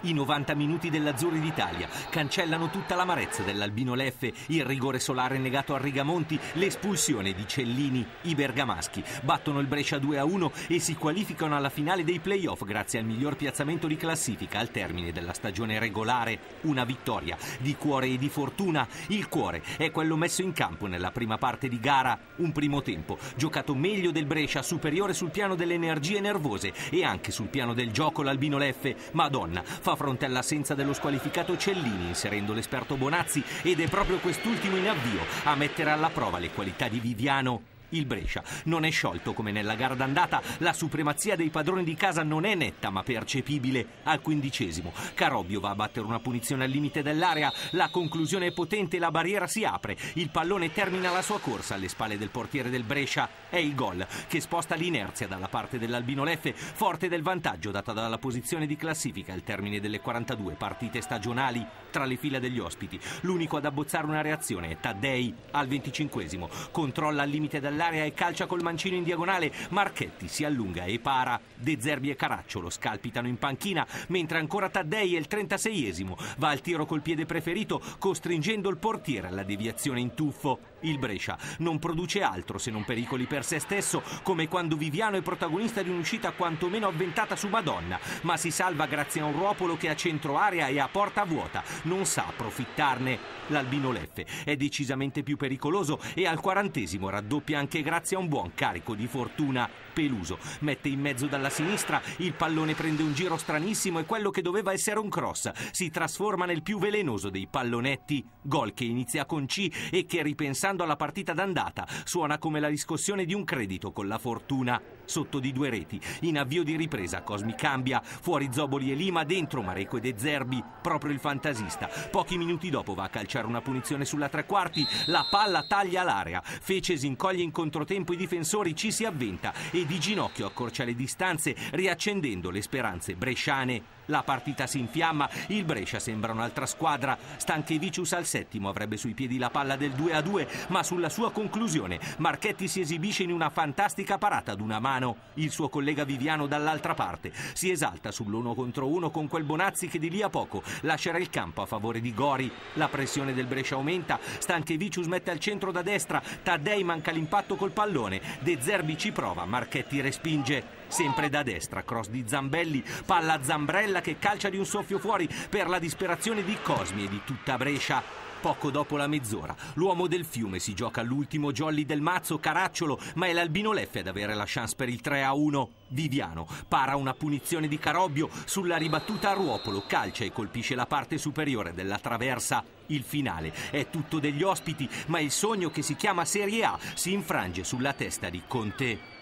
I 90 minuti dell'Azzurri d'Italia cancellano tutta l'amarezza dell'Albino Leffe, il rigore solare negato a Rigamonti, l'espulsione di Cellini. I bergamaschi battono il Brescia 2-1 e si qualificano alla finale dei play-off grazie al miglior piazzamento di classifica al termine della stagione regolare. Una vittoria di cuore e di fortuna. Il cuore è quello messo in campo nella prima parte di gara. Un primo tempo giocato meglio del Brescia, superiore sul piano delle energie nervose e anche sul piano del gioco l'Albino Leffe. Madonna, fa fronte all'assenza dello squalificato Cellini inserendo l'esperto Bonazzi, ed è proprio quest'ultimo in avvio a mettere alla prova le qualità di Viviano. Il Brescia non è sciolto come nella gara d'andata, la supremazia dei padroni di casa non è netta ma percepibile. Al 15° Carobbio va a battere una punizione al limite dell'area, la conclusione è potente, la barriera si apre, il pallone termina la sua corsa alle spalle del portiere del Brescia. È il gol che sposta l'inerzia dalla parte dell'Albino Leffe, forte del vantaggio data dalla posizione di classifica al termine delle 42 partite stagionali. Tra le fila degli ospiti l'unico ad abbozzare una reazione è Taddei. Al 25° controlla al limite dell'area e calcia col mancino in diagonale. Marchetti si allunga e para. De Zerbi e Caracciolo scalpitano in panchina, mentre ancora Taddei, il 36° va al tiro col piede preferito, costringendo il portiere alla deviazione in tuffo. Il Brescia non produce altro se non pericoli per se stesso, come quando Viviano è protagonista di un'uscita quantomeno avventata su Madonna, ma si salva grazie a un Ruopolo che a centro area e a porta vuota non sa approfittarne. L'Albino Leffe è decisamente più pericoloso e al 40° raddoppia anche grazie a un buon carico di fortuna. Peluso mette in mezzo dalla sinistra, il pallone prende un giro stranissimo e quello che doveva essere un cross si trasforma nel più velenoso dei pallonetti. Gol che inizia con C e che, ripensando alla partita d'andata, suona come la riscossione di un credito con la fortuna. Sotto di 2 reti, in avvio di ripresa, Cosmi cambia, fuori Zoboli e Lima, dentro Mareco e De Zerbi. Proprio il fantasista pochi minuti dopo va a calciare una punizione sulla tre quarti, la palla taglia l'area, Fecesi incoglie in controtempo i difensori, ci si avventa e di ginocchio accorcia le distanze, riaccendendo le speranze bresciane. La partita si infiamma, il Brescia sembra un'altra squadra. Stanchevicius al 7° avrebbe sui piedi la palla del 2-2, ma sulla sua conclusione Marchetti si esibisce in una fantastica parata ad una mano. Il suo collega Viviano dall'altra parte si esalta sull'1 contro 1 con quel Bonazzi che di lì a poco lascerà il campo a favore di Gori. La pressione del Brescia aumenta, Stanchevicius mette al centro da destra, Taddei manca l'impatto col pallone, De Zerbi ci prova, Marchetti respinge. Sempre da destra, cross di Zambelli, palla a Zambrella che calcia di un soffio fuori per la disperazione di Cosmi e di tutta Brescia. Poco dopo la mezz'ora, l'uomo del Fiume si gioca l'ultimo jolly del mazzo, Caracciolo, ma è l'Albino Leffe ad avere la chance per il 3-1. Viviano para una punizione di Carobbio, sulla ribattuta a Ruopolo calcia e colpisce la parte superiore della traversa. Il finale è tutto degli ospiti, ma il sogno che si chiama Serie A si infrange sulla testa di Conte.